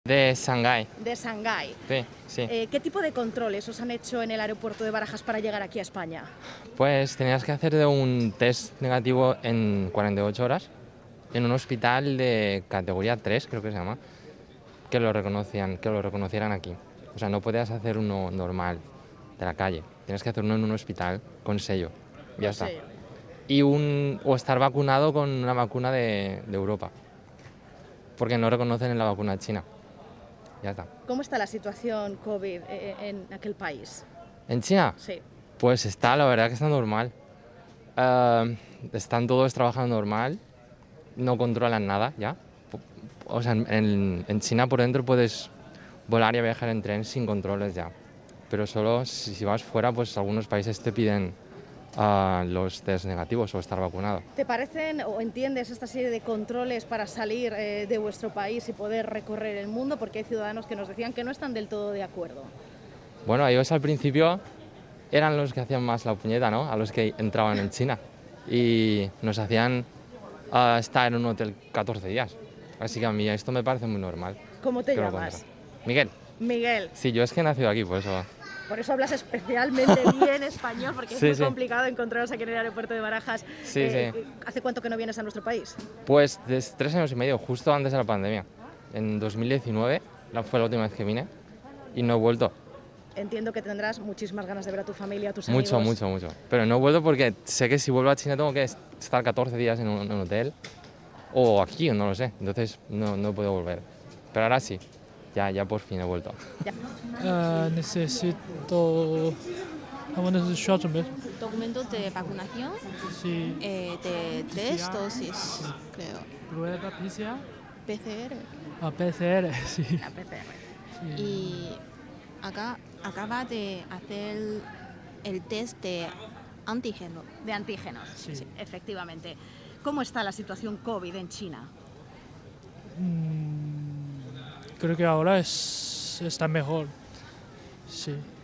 De Shanghái, De Shanghái. sí, sí. ¿Qué tipo de controles os han hecho en el aeropuerto de Barajas para llegar aquí a España? Pues tenías que hacer un test negativo en 48 horas en un hospital de categoría 3, creo que se llama, que lo reconocieran aquí. O sea, no podías hacer uno normal de la calle, tienes que hacer uno en un hospital con sello, ya está. Sello. O estar vacunado con una vacuna de Europa, porque no reconocen en la vacuna china. Ya está. ¿Cómo está la situación COVID en aquel país? ¿En China? Sí. Pues la verdad que está normal. Están todos trabajando normal, no controlan nada ya. O sea, en China por dentro puedes volar y viajar en tren sin controles ya. Pero solo si vas fuera, pues algunos países te piden los test negativos o estar vacunado. ¿Te parecen o entiendes esta serie de controles para salir de vuestro país y poder recorrer el mundo? Porque hay ciudadanos que nos decían que no están del todo de acuerdo. Bueno, ellos al principio eran los que hacían más la puñeta, ¿no? A los que entraban en China. Y nos hacían estar en un hotel 14 días. Así que a mí esto me parece muy normal. ¿Cómo te que lo llamas? cuenten. Miguel. Miguel. Sí, yo es que he nacido aquí, por eso. Por eso hablas especialmente bien español, porque Sí, es muy sí. complicado encontraros aquí en el aeropuerto de Barajas. Sí, sí. ¿Hace cuánto que no vienes a nuestro país? Pues desde 3 años y medio, justo antes de la pandemia. En 2019 fue la última vez que vine y no he vuelto. Entiendo que tendrás muchísimas ganas de ver a tu familia, a tus Mucho, amigos. mucho, mucho. Pero no he vuelto porque sé que si vuelvo a China tengo que estar 14 días en un hotel. O aquí, no lo sé. Entonces no puedo volver. Pero ahora sí. Ya por fin he vuelto. Necesito... 他们那是需要准备 documentos de vacunación, sí, de tres dosis, creo. prueba PCR, PCR. PCR, sí. La PCR. Y acaba de hacer el test de antígeno. De antígenos, Sí. sí, efectivamente. ¿Cómo está la situación COVID en China? Creo que ahora está mejor, sí.